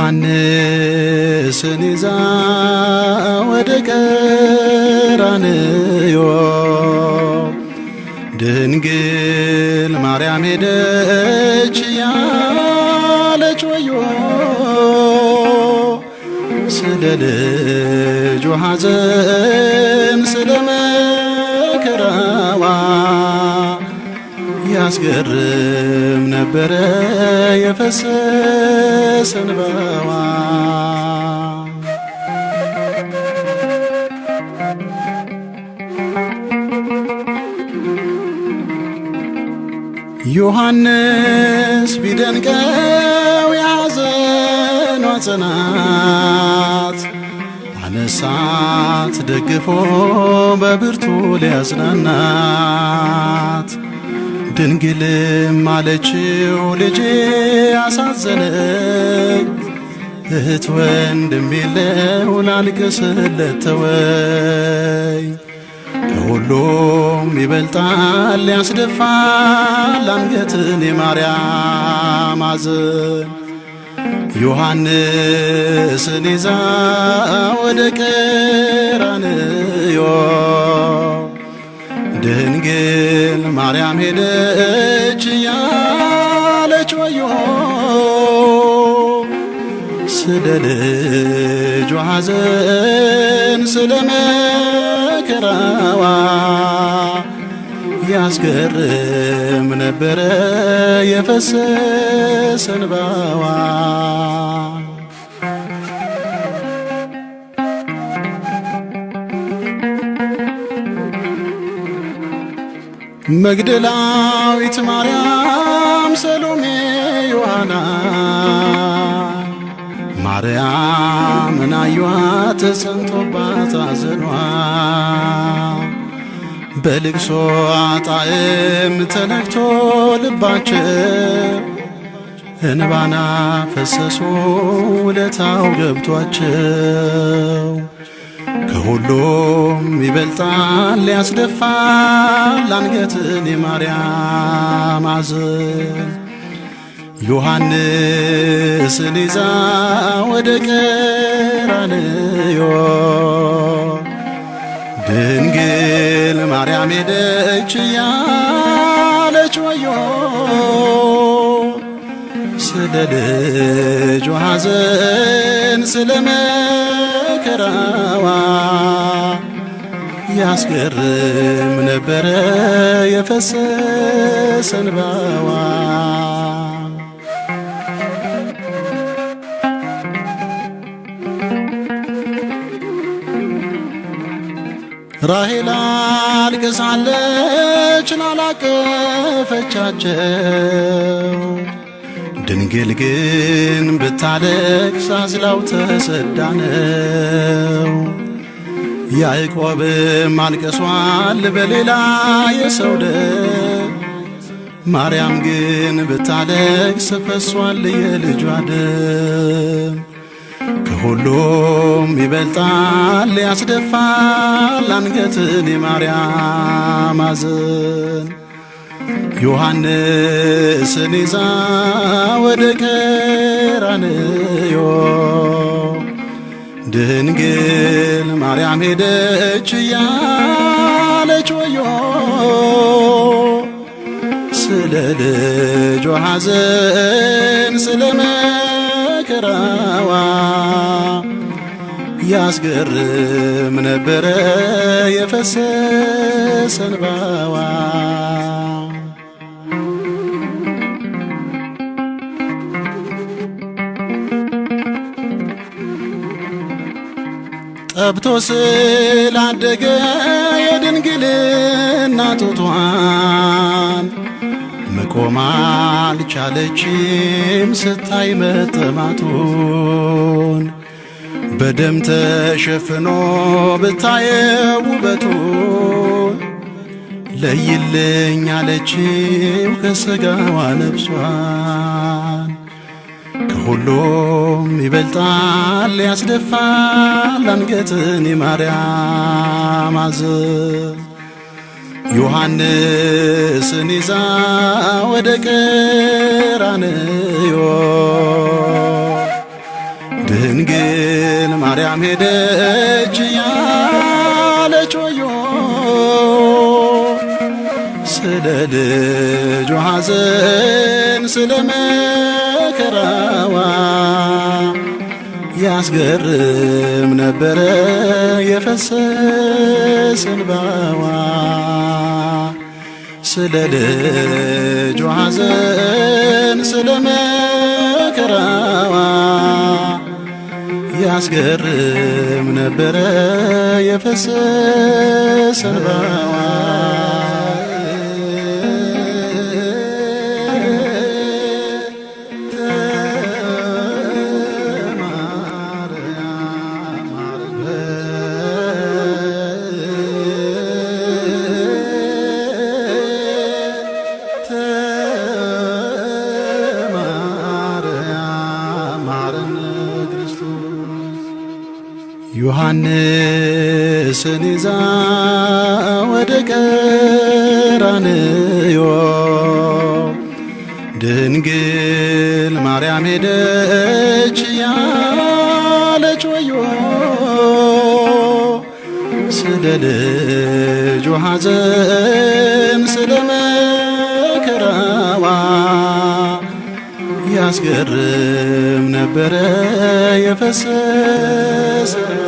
ዮሐንስን ይዛ ወደ ቀራንዮ ድንግል ማርያም ሄደች ያለች ወዮ ስለ ልጇ ሐዘን ስለ መከራዋ ያስገርም ነበረ የፈሰሰ እንባዋ ዮሐንስ ቢደንቀው ያዘኗ ጽናት አነሳት ደግፎ በብርቱ ሊያጽናናት ድንግልም አለችው ልጄ አሳዘነኝ እህት ወንድም የለው ላልቅስለት ተወኝ ከሁሉም ይበልጣል ያስደፋል አንገትን የማርያም ሐዘን ዮሐንስን ይዛ ወደ ቀራንዮ ድንግል ማርያም ሄደች ያለች ወዮ ስለ ልጇ ሐዘን ስለ መከራዋ ያስገርም ነበረ የፈሰሰ እንባዋ መግደላዊት ማርያም ሰሎሜ ዮሐና ማርያምን አዩአት ተጸንቶባት ሐዘኗ በልቅሶ ጣዕም ተነክቶ ልባቸው እንባና ፈሰሱ ውለታው ገብቷቸው ከሁሉም ይበልጣል ያስደፋል አንገትን የማርያም ሐዘን ዮሐንስን ይዛ ወደ ቀራንዮ ድንግል ማርያም ሄደች ያለች ወዮ ስለ ልጇ ሐዘን ስለ መከራዋ ያስገርም ነበረ የፈሰሰ እንባዋ ራሔል አልቅሳለች ላላቀፈቻቸው ድንግል ግን ብታለቅስ አዝላው ተሰዳነው ያዕቆብም አልቅሷል በሌላ የሰው ደም ማርያም ግን ብታለቅስ ፈሷል የልጇ ደም ከሁሉም ይበልጣል ያስደፋል አንገትን የማርያም ሐዘን ዮሐንስን ይዛ ወደ ቀራንዮ ድንግል ማርያም ሄደች ያለች ወዮ ስለ ልጇ ሐዘን ስለ መከራዋ ያስገርም ነበረ የፈሰሰ እንባዋ ጠብቶ ስላደገ የድንግልና ጡቷን መቆም አልቻለችም ስታይ መጠማቱን በደም ተሸፍኖ ብታየው ውበቱን ለይልኝ አለችው ከሥጋዋ ነፍሷን ከሁሉም ይበልጣል ያስደፋል አንገትን የማርያም ሐዘን ዮሐንስን ይዛ ወደ ቀራንዮ ድንግል ማርያም ሄደች ያለች ወዮ ስለ ልጇ ሐዘን ስለ መከራዋ ያስገርም ነበረ የፈሰሰ እንባዋ ስለ ልጇ ሐዘን ስለ መከራዋ ያስገርም ነበረ የፈሰሰ እንባዋ ዮሐንስን ይዛ ወደ ቀራንዮ ድንግል ማርያም ሄደች ያለች ወዮ ስለ ልጇ ሐዘን ስለ መከራዋ ያስገርም ነበረ የፈሰሰ